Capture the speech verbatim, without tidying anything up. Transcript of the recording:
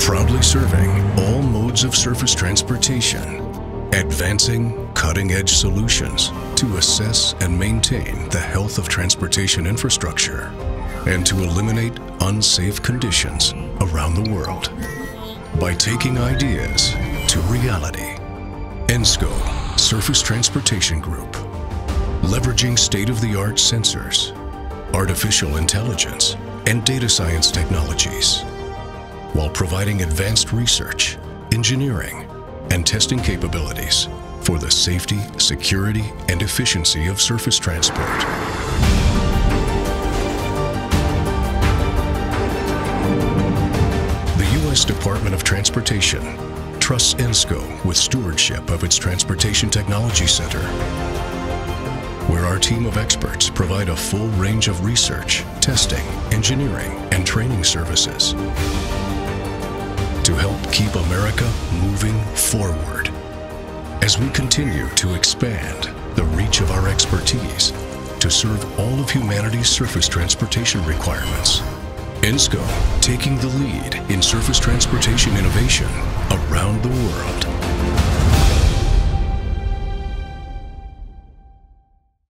proudly serving all modes of surface transportation, advancing cutting-edge solutions to assess and maintain the health of transportation infrastructure, and to eliminate unsafe conditions around the world. By taking ideas to reality, ENSCO Surface Transportation Group, leveraging state-of-the-art sensors, artificial intelligence, and data science technologies, while providing advanced research, engineering, and testing capabilities for the safety, security, and efficiency of surface transport. The U S Department of Transportation trusts ENSCO with stewardship of its Transportation Technology Center, where our team of experts provide a full range of research, testing, engineering, and training services to help keep America moving forward as we continue to expand the reach of our expertise to serve all of humanity's surface transportation requirements. ENSCO, taking the lead in surface transportation